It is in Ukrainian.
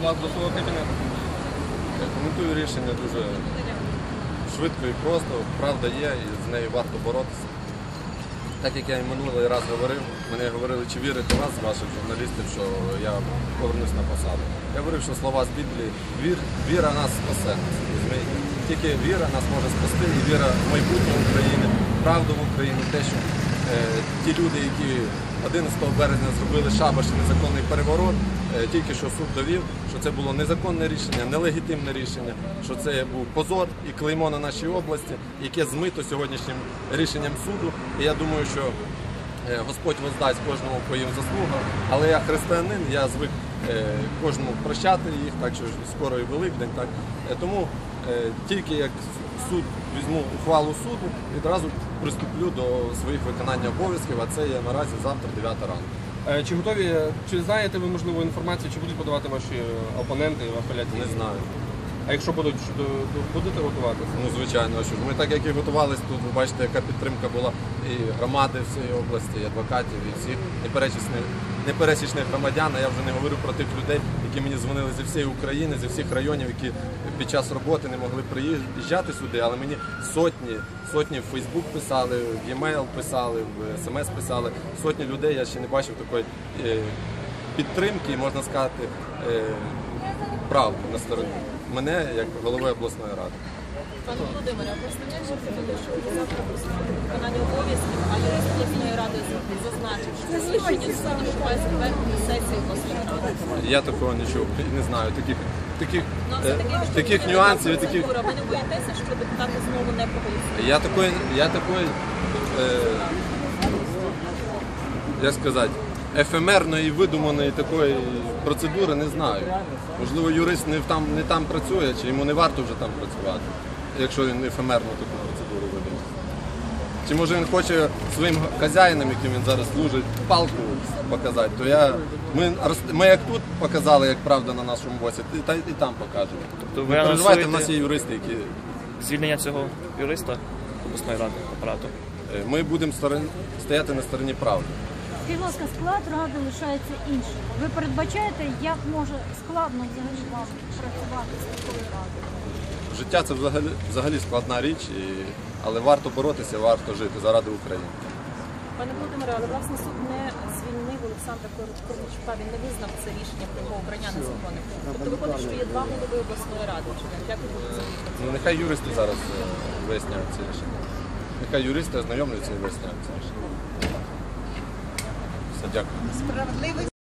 вас до свого кабінету? Я коментую рішення дуже швидко і просто. Правда є, і з нею варто боротися. Так як я і минулий раз говорив, мене говорили, чи вірите вас, ваших журналістів, що я повернусь на посаду. Я говорив, що слова з Біблії, віра нас спасе. Розумієте? Тільки віра нас може спасти, і віра в майбутнє України, правду в Україні, те, що ті люди, які 11 березня зробили шабаш і незаконний переворот, тільки що суд довів, що це було незаконне рішення, нелегітимне рішення, що це був позор і клеймо на нашій області, яке змито сьогоднішнім рішенням суду. І я думаю, що Господь воздасть кожному по їм заслугам, але я християнин, я звик кожному прощати їх, так що скоро і Великдень. Так. Тому тільки як суд візьму ухвалу суду, відразу приступлю до своїх виконання обов'язків, а це є наразі завтра 9 ранку. Чи знаєте ви, можливо, інформацію, чи будуть подавати ваші опоненти в апеляції? Не знаю. А якщо будете готуватися? Ну, звичайно, що ж. Ми так, як і готувалися, тут ви бачите, яка підтримка була і громади всієї області, і адвокатів, і всіх непересічних громадян. А я вже не говорю про тих людей, які мені дзвонили зі всієї України, зі всіх районів, які під час роботи не могли приїжджати сюди, але мені сотні в Фейсбук писали, в e-mail писали, в СМС писали. Сотні людей, я ще не бачив такої підтримки, можна сказати, правди на стороні мене, як голови обласної ради. Пане Володимире, представник же що завтра приступити до виконання обов'язків, а юрист обласної ради зазначив, що рішення суду, що має затвердити сесію обласної ради. Я такого не чув, не знаю, таких нюансів. Ви не боїтеся, що депутати знову не проголосують? Я такої, як сказати, ефемерної, видуманої такої процедури не знаю. Можливо, юрист не там працює, чи йому не варто вже там працювати, якщо він ефемерну таку процедуру видумав. Чи може він хоче своїм хазяїнам, яким він зараз служить, палку показати, то ми як тут показали, як правда на нашому боці, і там покажемо. Тобто не переживайте, в нас є юристи, які... Звільнення цього юриста обласної ради апарату? Ми будемо стояти на стороні правди. Скажіть, будь ласка, склад ради лишається іншим. Ви передбачаєте, як може складно взагалі вам працювати з такою радою? Життя – це взагалі складна річ, але варто боротися, варто жити заради України. Пане Володимире, але власне суд не звільнив Олександра Корнійчука, він не визнав це рішення про його обрання незаконним. Тобто виходить, що є два голови обласної ради. Як ви будете завжди? Ну, нехай юристи зараз виясняють це рішення. Нехай юристи ознайомлюються і виясняють це рішення. Все, дякую.